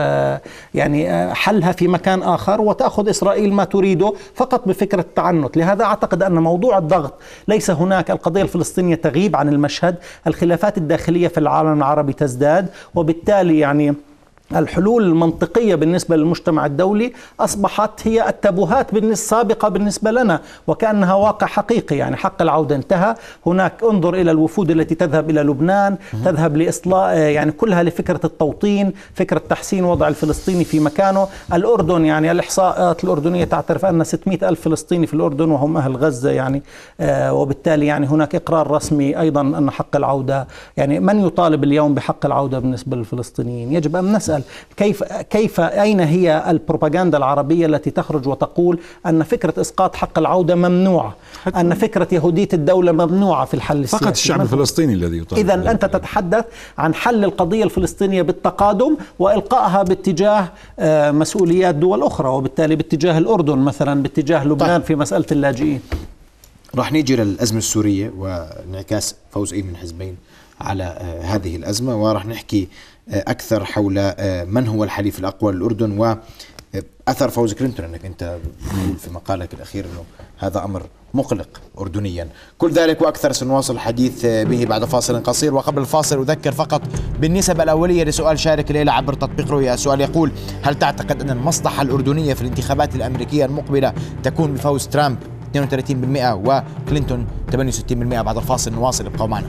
يعني حلها في مكان آخر، وتأخذ إسرائيل ما تريده فقط بفكرة التعنت. لهذا أعتقد أن موضوع الضغط ليس هناك. القضية الفلسطينية تغيب عن المشهد، الخلافات الداخلية في العالم العربي تزداد، وبالتالي يعني الحلول المنطقية بالنسبة للمجتمع الدولي أصبحت هي التابوهات السابقة بالنسبة لنا، وكأنها واقع حقيقي. يعني حق العودة انتهى. هناك انظر إلى الوفود التي تذهب إلى لبنان، تذهب لإصلاح، يعني كلها لفكرة التوطين، فكرة تحسين وضع الفلسطيني في مكانه. الأردن يعني الإحصاءات الأردنية تعترف أن ستمئة ألف فلسطيني في الأردن وهم أهل غزة، يعني آه وبالتالي يعني هناك إقرار رسمي أيضا أن حق العودة، يعني من يطالب اليوم بحق العودة بالنسبة للفلسطينيين؟ يجب أن نسأل كيف كيف أين هي البروباغندا العربية التي تخرج وتقول أن فكرة إسقاط حق العودة ممنوعة، أن فكرة يهودية الدولة ممنوعة في الحل السياسي؟ فقط الشعب الفلسطيني الذي يطالب. إذن أنت تتحدث عن حل القضية الفلسطينية بالتقادم وإلقائها باتجاه مسؤوليات دول أخرى، وبالتالي باتجاه الأردن مثلا، باتجاه لبنان. طيب. في مسألة اللاجئين راح نيجي للأزمة السورية وانعكاس فوز أي من الحزبين على هذه الأزمة، وراح نحكي أكثر حول من هو الحليف الأقوى للأردن وأثر فوز كلينتون، أنك أنت بتقول في مقالك الأخير أنه هذا أمر مقلق أردنيا. كل ذلك وأكثر سنواصل الحديث به بعد فاصل قصير. وقبل الفاصل أذكر فقط بالنسبة الأولية لسؤال شارك الليلة عبر تطبيق رؤيا. السؤال يقول: هل تعتقد أن المصلحة الأردنية في الانتخابات الأمريكية المقبلة تكون بفوز ترامب اثنين وثلاثين بالمئة وكلينتون ثمانية وستين بالمئة؟ بعد الفاصل نواصل، ابقوا معنا.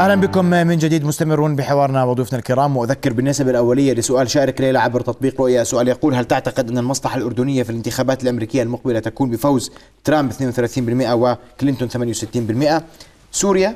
أهلا بكم من جديد، مستمرون بحوارنا وضيوفنا الكرام. وأذكر بالنسبة الأولية لسؤال شارك ليلى عبر تطبيق رؤيا. سؤال يقول: هل تعتقد أن المصلحة الأردنية في الانتخابات الأمريكية المقبلة تكون بفوز ترامب اثنين وثلاثين بالمئة وكلينتون ثمانية وستين بالمئة؟ سوريا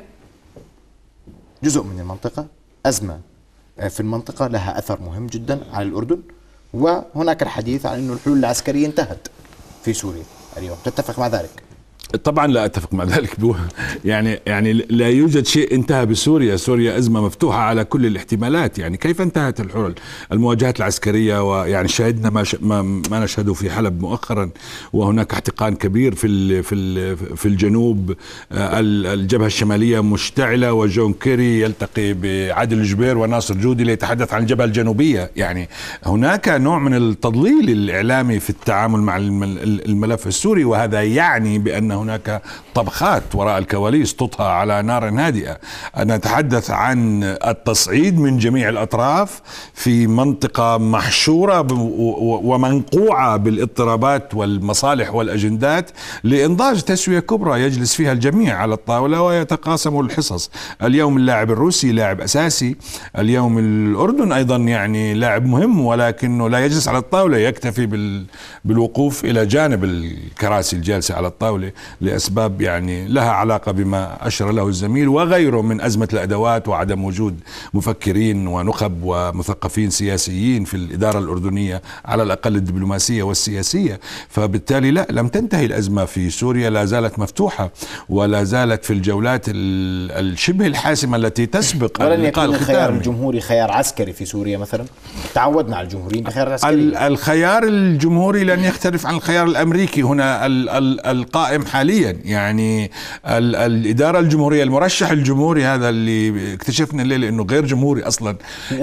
جزء من المنطقة، أزمة في المنطقة لها أثر مهم جدا على الأردن، وهناك الحديث عن أن الحلول العسكرية انتهت في سوريا اليوم. تتفق مع ذلك؟ طبعا لا اتفق مع ذلك. يعني يعني لا يوجد شيء انتهى بسوريا. سوريا ازمه مفتوحه على كل الاحتمالات. يعني كيف انتهت الحلول المواجهات العسكريه؟ ويعني شاهدنا ما ما, ما نشهده في حلب مؤخرا، وهناك احتقان كبير في ال في ال في الجنوب. الجبهه الشماليه مشتعله، وجون كيري يلتقي بعادل جبير وناصر جودي ليتحدث عن الجبهه الجنوبيه. يعني هناك نوع من التضليل الاعلامي في التعامل مع الملف السوري، وهذا يعني بان هناك طبخات وراء الكواليس تطهى على نار هادئة. نتحدث عن التصعيد من جميع الأطراف في منطقة محشورة ومنقوعة بالاضطرابات والمصالح والأجندات لإنضاج تسوية كبرى يجلس فيها الجميع على الطاولة ويتقاسموا الحصص. اليوم اللاعب الروسي لاعب أساسي، اليوم الأردن أيضا يعني لاعب مهم، ولكنه لا يجلس على الطاولة، يكتفي بالوقوف إلى جانب الكراسي الجالسة على الطاولة لأسباب يعني لها علاقة بما أشار له الزميل وغيره من أزمة الأدوات وعدم وجود مفكرين ونخب ومثقفين سياسيين في الإدارة الأردنية على الأقل الدبلوماسية والسياسية. فبالتالي لا، لم تنتهي الأزمة في سوريا، لا زالت مفتوحة ولا زالت في الجولات الشبه الحاسمة التي تسبق ولن يكون الخيار الجمهوري خيار عسكري في سوريا مثلا؟ تعودنا على الجمهوريين بخيار عسكري. الخيار الجمهوري لن يختلف عن الخيار الأمريكي هنا القائم حاليا. يعني الإدارة الجمهورية، المرشح الجمهوري هذا اللي اكتشفنا الليلة انه غير جمهوري اصلا،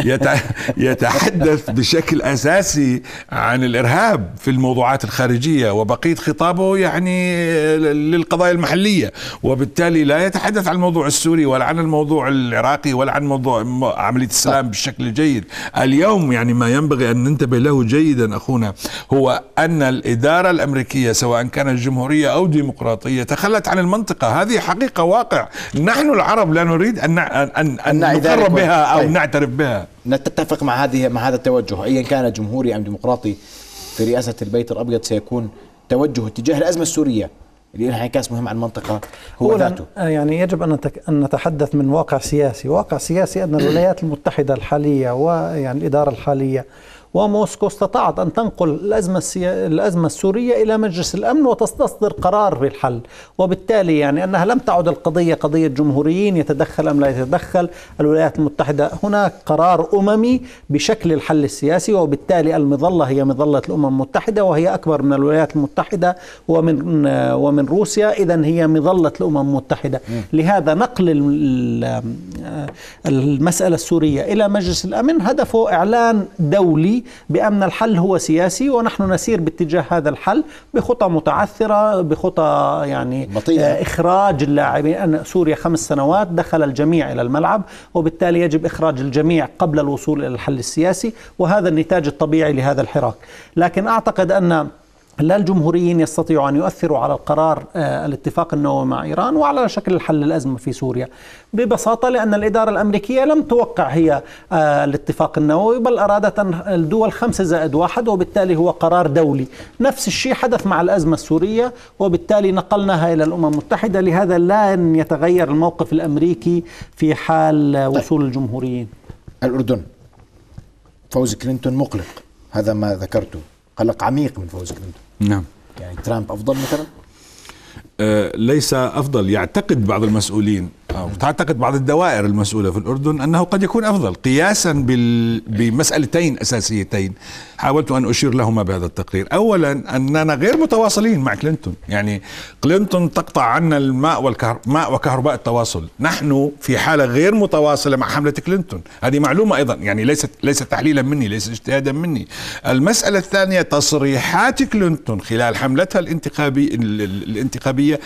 يتحدث بشكل اساسي عن الارهاب في الموضوعات الخارجية، وبقية خطابه يعني للقضايا المحلية، وبالتالي لا يتحدث عن الموضوع السوري ولا عن الموضوع العراقي ولا عن موضوع عملية السلام بالشكل الجيد. اليوم يعني ما ينبغي ان ننتبه له جيدا اخونا هو ان الإدارة الامريكية سواء كانت جمهورية او ديمقراطية تخلت عن المنطقة. هذه حقيقة واقع، نحن العرب لا نريد أن أن أن نقر بها أو طيب. نعترف بها. نتفق مع هذه مع هذا التوجه، أيا كان جمهوري أم ديمقراطي في رئاسة البيت الأبيض سيكون توجه اتجاه الأزمة السورية اللي لها انعكاس مهم على المنطقة هو ذاته. يعني يجب أن أن نتحدث من واقع سياسي، واقع سياسي أن الولايات المتحدة الحالية ويعني الإدارة الحالية وموسكو استطاعت أن تنقل الأزمة, السيا... الأزمة السورية إلى مجلس الأمن وتصدر قرار بالحل، وبالتالي يعني أنها لم تعد القضية قضية جمهوريين يتدخل أم لا يتدخل الولايات المتحدة. هناك قرار أممي بشكل الحل السياسي، وبالتالي المظلة هي مظلة الأمم المتحدة، وهي أكبر من الولايات المتحدة ومن ومن روسيا، إذن هي مظلة الأمم المتحدة. م. لهذا نقل المسألة السورية إلى مجلس الأمن هدفه إعلان دولي بأن الحل هو سياسي، ونحن نسير باتجاه هذا الحل بخطى متعثرة، بخطى يعني بطيئة. إخراج اللاعبين. أن سوريا خمس سنوات دخل الجميع إلى الملعب، وبالتالي يجب إخراج الجميع قبل الوصول إلى الحل السياسي، وهذا النتاج الطبيعي لهذا الحراك. لكن أعتقد أن لا الجمهوريين يستطيعوا أن يؤثروا على القرار آه الاتفاق النووي مع إيران وعلى شكل الحل الأزمة في سوريا ببساطة لأن الإدارة الأمريكية لم توقع هي آه الاتفاق النووي، بل أرادت أن الدول خمسة زائد واحد، وبالتالي هو قرار دولي. نفس الشيء حدث مع الأزمة السورية، وبالتالي نقلناها إلى الأمم المتحدة. لهذا لن يتغير الموقف الأمريكي في حال وصول طيب. الجمهوريين. الأردن فوز كلينتون مقلق، هذا ما ذكرته، قلق عميق من فوز كلينتون. نعم. يعني ترامب أفضل مثلا؟ آه ليس أفضل. يعتقد بعض المسؤولين أو تعتقد بعض الدوائر المسؤولة في الأردن أنه قد يكون أفضل قياسا بال... بمسألتين أساسيتين حاولت أن أشير لهما بهذا التقرير. أولا أننا غير متواصلين مع كلينتون، يعني كلينتون تقطع عنا الماء والكهر... ماء وكهرباء التواصل، نحن في حالة غير متواصلة مع حملة كلينتون. هذه معلومة أيضا، يعني ليست ليست تحليلا مني، ليس اجتهادا مني. المسألة الثانية تصريحات كلينتون خلال حملتها الانتخابية الانتخابية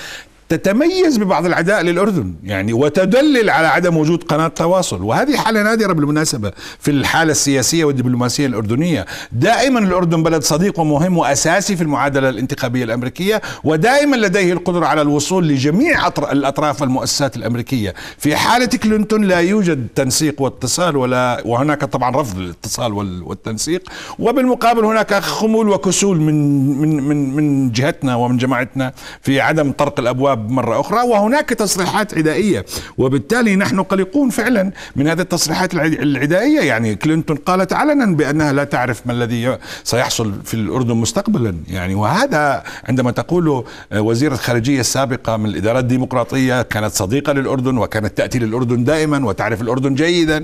تتميز ببعض العداء للأردن يعني وتدلل على عدم وجود قناة تواصل. وهذه حالة نادرة بالمناسبة في الحالة السياسية والدبلوماسية الأردنية. دائما الأردن بلد صديق ومهم وأساسي في المعادلة الانتخابية الأمريكية، ودائما لديه القدرة على الوصول لجميع الأطراف والمؤسسات الأمريكية. في حالة كلينتون لا يوجد تنسيق واتصال، ولا وهناك طبعا رفض الاتصال والتنسيق، وبالمقابل هناك خمول وكسول من من من من جهتنا ومن جماعتنا في عدم طرق الأبواب مرة أخرى، وهناك تصريحات عدائية، وبالتالي نحن قلقون فعلا من هذه التصريحات العدائية. يعني كلينتون قالت علنا بأنها لا تعرف ما الذي سيحصل في الأردن مستقبلا يعني، وهذا عندما تقول وزيرة الخارجية السابقة من الإدارات الديمقراطية كانت صديقة للأردن وكانت تأتي للأردن دائما وتعرف الأردن جيدا.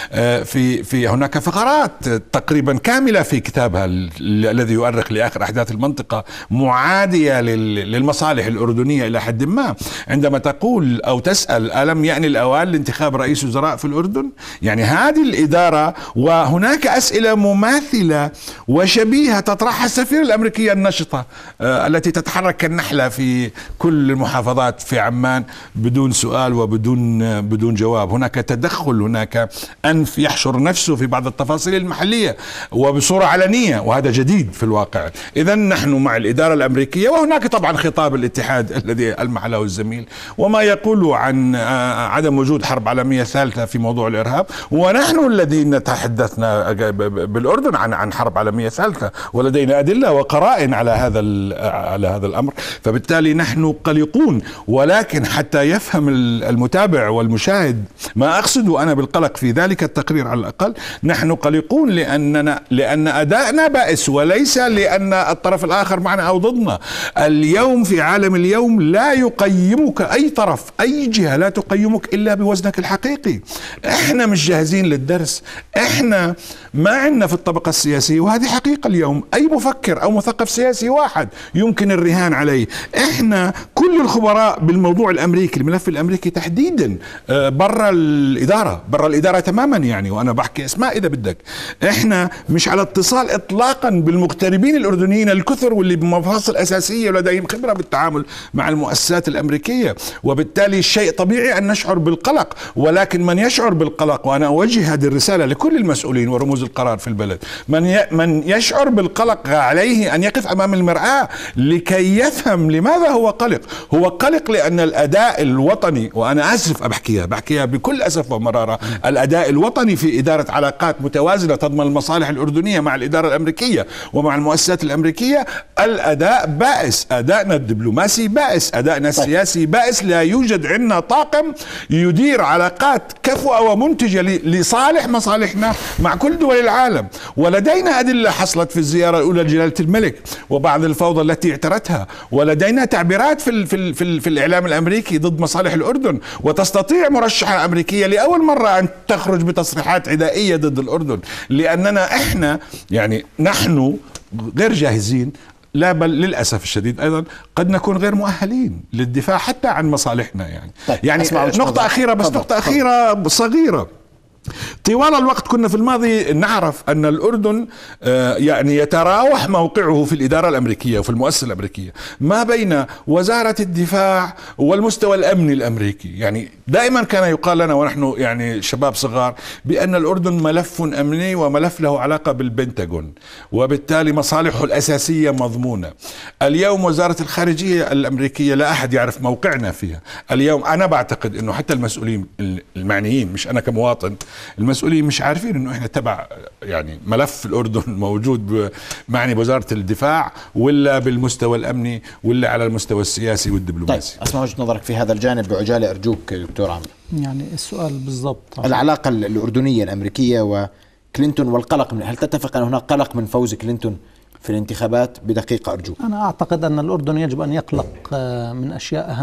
في في هناك فقرات تقريبا كاملة في كتابها الذي يؤرخ لآخر أحداث المنطقة معادية للمصالح الأردنية إلى حد ما، عندما تقول أو تسأل ألم يأني الأوان لانتخاب رئيس وزراء في الأردن؟ يعني هذه الإدارة، وهناك أسئلة مماثلة وشبيهة تطرحها السفيرة الأمريكية النشطة التي تتحرك كالنحلة في كل المحافظات في عمان بدون سؤال وبدون بدون جواب. هناك تدخل، هناك أنف يحشر نفسه في بعض التفاصيل المحلية وبصورة علنية، وهذا جديد في الواقع. إذن نحن مع الإدارة الأمريكية، وهناك طبعا خطاب الاتحاد الذي ألمح له الزميل وما يقول عن عدم وجود حرب عالمية ثالثة في موضوع الإرهاب، ونحن الذين تحدثنا بالأردن عن عن حرب عالمية ثالثة ولدينا أدلة وقرائن على هذا على هذا الأمر. فبالتالي نحن قلقون، ولكن حتى يفهم المتابع والمشاهد ما أقصد أنا بالقلق في ذلك التقرير على الأقل، نحن قلقون لأننا لأن أدائنا بائس، وليس لأن الطرف الآخر معنا أو ضدنا. اليوم في عالم اليوم لا يقيمك أي طرف، أي جهة لا تقيمك إلا بوزنك الحقيقي. احنا مش جاهزين للدرس، احنا ما عندنا في الطبقة السياسية، وهذه حقيقة اليوم. أي مفكر أو مثقف سياسي واحد يمكن الرهان عليه. احنا كل الخبراء بالموضوع الأمريكي، الملف الأمريكي تحديدا، برا الإدارة، برا الإدارة تماما يعني، وأنا بحكي اسماء إذا بدك. احنا مش على اتصال إطلاقا بالمغتربين الأردنيين الكثر واللي بمفاصل أساسية ولديهم خبرة بالتعامل مع المؤسسات الأمريكية، وبالتالي شيء طبيعي أن نشعر بالقلق. ولكن من يشعر بالقلق، وأنا أوجه هذه الرسالة لكل المسؤولين ورموز القرار في البلد، من من يشعر بالقلق عليه أن يقف أمام المرآة لكي يفهم لماذا هو قلق. هو قلق لأن الأداء الوطني، وأنا آسف بحكيها بحكيها بكل أسف ومرارة، الأداء الوطني في إدارة علاقات متوازنة تضمن المصالح الأردنية مع الإدارة الأمريكية ومع المؤسسات الأمريكية، الأداء بائس، أدائنا الدبلوماسي بائس، أدائنا السياسي بائس. لا يوجد عندنا طاقم يدير علاقات كفؤة ومنتجة لصالح مصالحنا مع كل دول العالم. ولدينا أدلة حصلت في الزيارة الأولى لجلالة الملك وبعض الفوضى التي اعترتها، ولدينا تعبيرات في ال في ال في, ال في الإعلام الأمريكي ضد مصالح الأردن، وتستطيع مرشحة أمريكية لأول مرة أن تخرج بتصريحات عدائية ضد الأردن، لأننا إحنا يعني نحن غير جاهزين، لا بل للأسف الشديد أيضا قد نكون غير مؤهلين للدفاع حتى عن مصالحنا يعني. طيب يعني نقطة أخيرة بس، طبعا. نقطة أخيرة صغيرة. طوال الوقت كنا في الماضي نعرف أن الأردن يعني يتراوح موقعه في الإدارة الأمريكية وفي المؤسسة الأمريكية ما بين وزارة الدفاع والمستوى الأمني الأمريكي. يعني دائما كان يقال لنا ونحن يعني شباب صغار بأن الأردن ملف أمني وملف له علاقة بالبنتاغون، وبالتالي مصالحه الأساسية مضمونة. اليوم وزارة الخارجية الأمريكية لا أحد يعرف موقعنا فيها. اليوم أنا بعتقد أنه حتى المسؤولين المعنيين، مش أنا كمواطن، المسؤولين مش عارفين انه احنا تبع يعني ملف الاردن موجود معني بوزارة الدفاع ولا بالمستوى الامني ولا على المستوى السياسي والدبلوماسي. طيب اسمع وجهة نظرك في هذا الجانب بعجالة ارجوك دكتور عمرو. يعني السؤال بالضبط العلاقة الأردنية الأمريكية وكلينتون والقلق من، هل تتفق أن هناك قلق من فوز كلينتون في الانتخابات؟ بدقيقة أرجوك. أنا أعتقد أن الأردن يجب أن يقلق من أشياء أهم.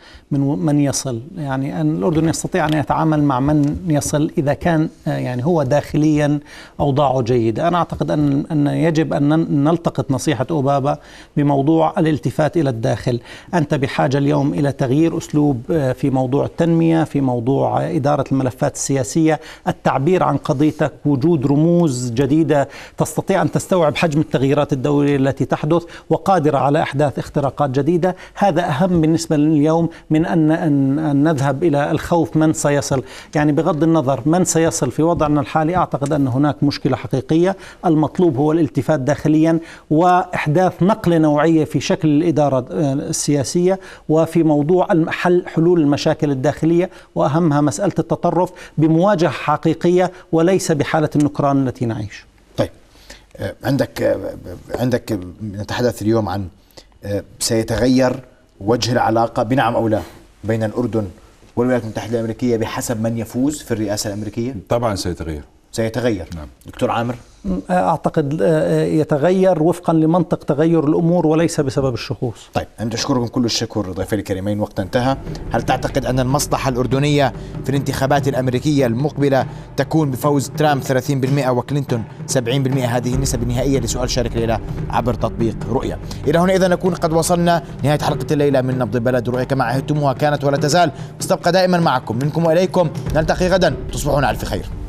من من يصل. يعني أن الأردن يستطيع أن يتعامل مع من يصل إذا كان يعني هو داخليا أوضاعه جيدة. أنا أعتقد أن أن يجب أن نلتقط نصيحة أوبابا بموضوع الالتفات إلى الداخل. أنت بحاجة اليوم إلى تغيير أسلوب في موضوع التنمية، في موضوع إدارة الملفات السياسية، التعبير عن قضيتك، وجود رموز جديدة تستطيع أن تستوعب حجم التغييرات الدولية التي تحدث وقادرة على إحداث اختراقات جديدة. هذا أهم بالنسبة لليوم من أن, أن, أن نذهب إلى الخوف من سيصل. يعني بغض النظر من سيصل في وضعنا الحالي، أعتقد أن هناك مشكلة حقيقية. المطلوب هو الالتفات داخليا وإحداث نقلة نوعية في شكل الإدارة السياسية وفي موضوع حل حلول المشاكل الداخلية، وأهمها مسألة التطرف بمواجهة حقيقية وليس بحالة النكران التي نعيش. طيب عندك عندك نتحدث اليوم عن سيتغير وجه العلاقة بنعم أو لا بين الأردن والولايات المتحدة الأمريكية بحسب من يفوز في الرئاسة الأمريكية؟ طبعا سيتغير سيتغير. نعم. دكتور عامر؟ أعتقد يتغير وفقا لمنطق تغير الأمور وليس بسبب الشخوص. طيب أنا أشكركم كل الشكر ضيفي الكريمين، وقت انتهى. هل تعتقد أن المصلحة الأردنية في الانتخابات الأمريكية المقبلة تكون بفوز ترامب ثلاثين بالمئة وكلينتون سبعين بالمئة؟ هذه النسب النهائية لسؤال شارك الليلة عبر تطبيق رؤية. إلى هنا إذا نكون قد وصلنا نهاية حلقة الليلة من نبض البلد. رؤية كما عهدتموها كانت ولا تزال، استبقى دائما معكم، منكم وإليكم. نلتقي غدا، تصبحون على الف خير.